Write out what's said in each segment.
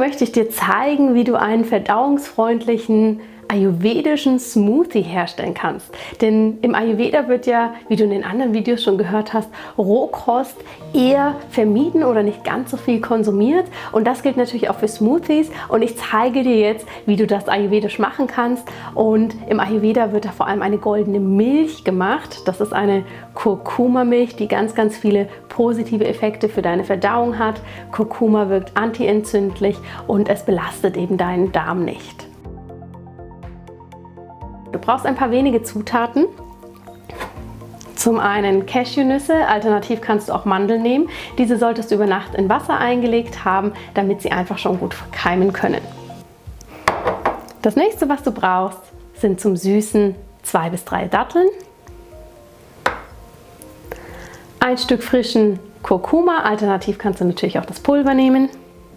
möchte ich dir zeigen, wie du einen verdauungsfreundlichen ayurvedischen Smoothie herstellen kannst. Denn im Ayurveda wird ja, wie du in den anderen Videos schon gehört hast, Rohkost eher vermieden oder nicht ganz so viel konsumiert. Und das gilt natürlich auch für Smoothies. Und ich zeige dir jetzt, wie du das ayurvedisch machen kannst. Und im Ayurveda wird da vor allem eine goldene Milch gemacht. Das ist eine Kurkuma-Milch, die ganz, ganz viele positive Effekte für deine Verdauung hat. Kurkuma wirkt antientzündlich und es belastet eben deinen Darm nicht. Du brauchst ein paar wenige Zutaten. Zum einen Cashewnüsse, alternativ kannst du auch Mandeln nehmen. Diese solltest du über Nacht in Wasser eingelegt haben, damit sie einfach schon gut keimen können. Das nächste, was du brauchst, sind zum Süßen 2 bis 3 Datteln, ein Stück frischen Kurkuma, alternativ kannst du natürlich auch das Pulver nehmen,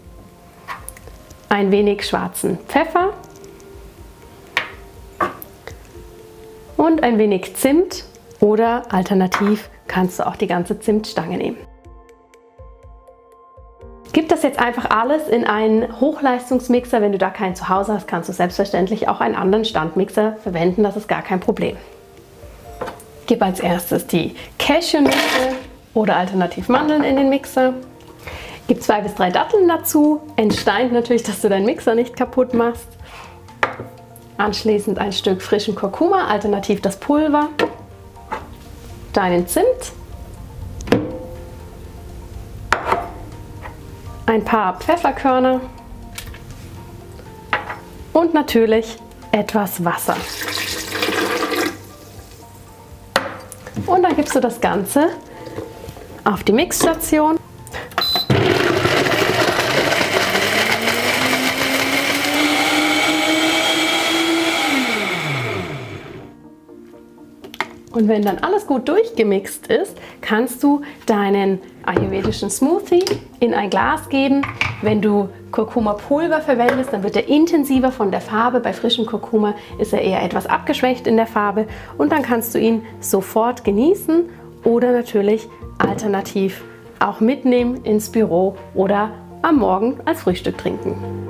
ein wenig schwarzen Pfeffer und ein wenig Zimt oder alternativ kannst du auch die ganze Zimtstange nehmen. Gib das jetzt einfach alles in einen Hochleistungsmixer. Wenn du da keinen zu Hause hast, kannst du selbstverständlich auch einen anderen Standmixer verwenden. Das ist gar kein Problem. Gib als erstes die Cashewnüsse oder alternativ Mandeln in den Mixer. Gib 2 bis 3 Datteln dazu. Entsteint natürlich, dass du deinen Mixer nicht kaputt machst. Anschließend ein Stück frischen Kurkuma, alternativ das Pulver, deinen Zimt, ein paar Pfefferkörner und natürlich etwas Wasser. Und dann gibst du das Ganze auf die Mixstation. Und wenn dann alles gut durchgemixt ist, kannst du deinen ayurvedischen Smoothie in ein Glas geben. Wenn du Kurkuma-Pulver verwendest, dann wird er intensiver von der Farbe. Bei frischem Kurkuma ist er eher etwas abgeschwächt in der Farbe. Und dann kannst du ihn sofort genießen oder natürlich alternativ auch mitnehmen ins Büro oder am Morgen als Frühstück trinken.